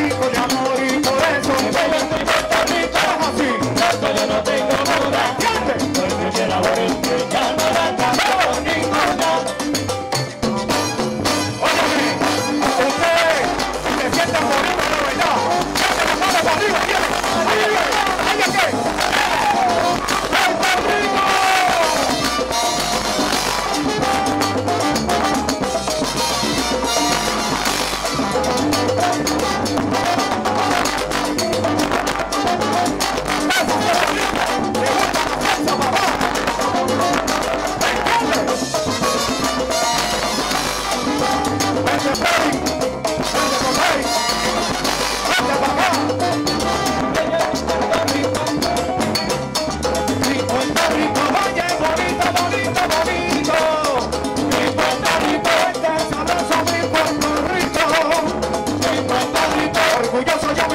Rico de amor y por eso me voy a Puerto Rico. Así, esto yo no tengo duda. Porque si el amor es que ya no la canto ninguna. Óyeme, ustedes se sientan bonito, ¿no? ¿Verdad? ¡Sienten las manos para arriba! ¡Arriba! ¡Arriba qué! ¡Puerto Rico! Orgulloso yo